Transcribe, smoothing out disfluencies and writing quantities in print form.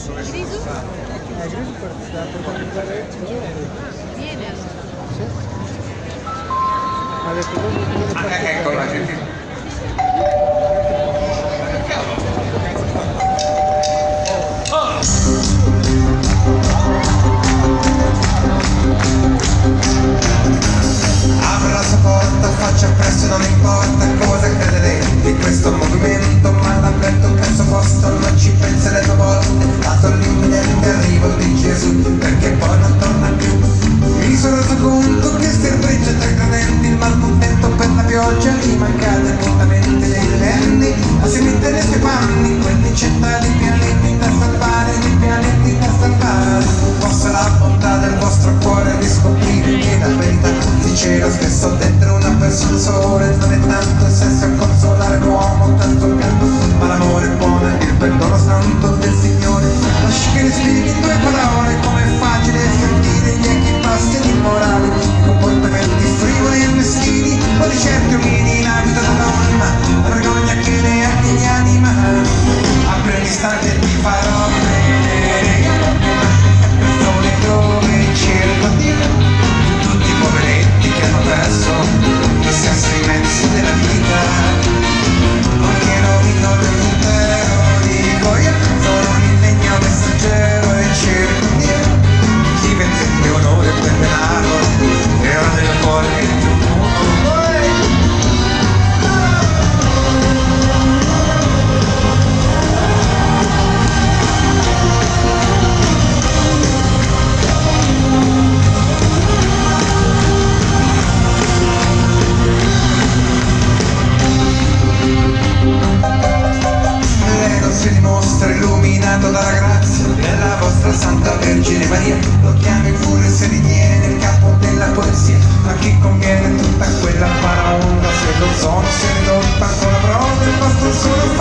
Grisu? Grisu per organizzare Viene allora. sì. Ma ha detto come Ecco la gente. Apro la sua porta, faccio presto, non importa cosa crederei di questo movimento, ma l'avverto un terzo posto, non ci penserei due volte, dato l'imminente arrivo di Gesù, perché poi non torna più. Mi sono reso conto che sterpreggia tra i credenti, il malcontento per la pioggia, gli mancate appuntamenti dei viventi, a si mettere nei suoi panni, quelli centrali pianeti da salvare, di pianeti da salvare. Possa la bontà del vostro cuore riscoprire che la verità di cielo spesso dentro una persona sola, non è tanto il senso a consolare l'uomo, tanto il pianto, ma l'amore è buono e il perdono santo del Signore. Lasci che respiri in due parole, com'è facile sentire gli echi passi ed immorali, i comportamenti frivoli e meschini, o di certi umili in abito da donna, la vergogna che neanche gli anima. Apri un istante e ti farò vedere persone dove cerco di tutti i poveretti che hanno perso il senso immenso della vita, non quiero vino dell'intero, dico io sono il legno messaggero e cerco di chi vende il mio onore per denaro e ora nel cuore che più si dimostra illuminato dalla grazia della vostra Santa Vergine Maria, lo chiami pure se ritiene il capo della poesia, ma chi conviene tutta quella paraonda se lo sono, se ridotta con la prova del vostro solo